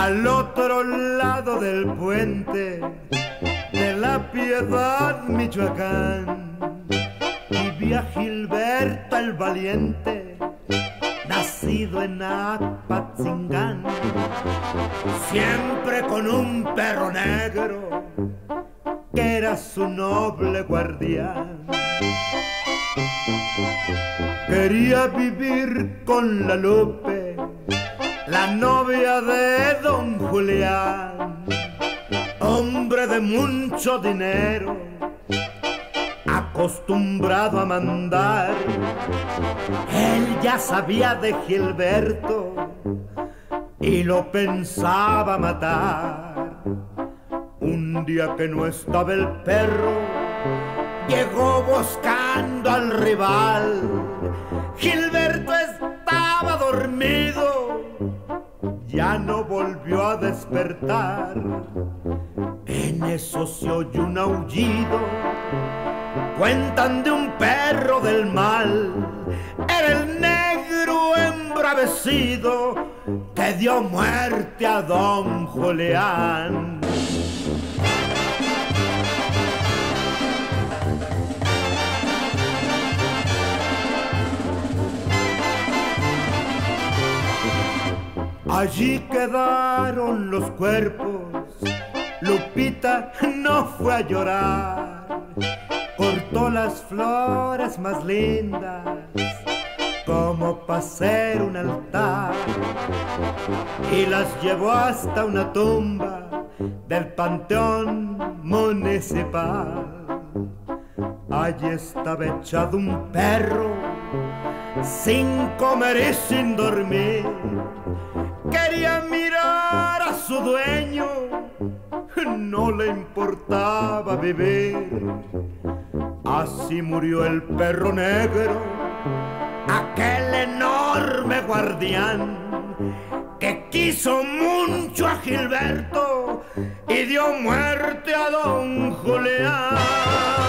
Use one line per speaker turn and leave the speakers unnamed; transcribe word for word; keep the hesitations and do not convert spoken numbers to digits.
Al otro lado del puente de la Piedad, Michoacán, vivía Gilberto el valiente, nacido en Apatzingán, siempre con un perro negro que era su noble guardián. Quería vivir con la Lupe, la novia de don Julián, hombre de mucho dinero, acostumbrado a mandar. Él ya sabía de Gilberto y lo pensaba matar. Un día que no estaba el perro, llegó buscando al rival. Gilberto estaba dormido, ya no volvió a despertar. En eso se oyó un aullido, cuentan de un perro del mal. Era el negro embravecido que dio muerte a don Julián. Allí quedaron los cuerpos, Lupita no fue a llorar, cortó las flores más lindas como para hacer un altar y las llevó hasta una tumba del panteón municipal. Allí estaba echado un perro, sin comer y sin dormir. Quería mirar a su dueño, no le importaba vivir. Así murió el perro negro, aquel enorme guardián que quiso mucho a Gilberto y dio muerte a don Julián.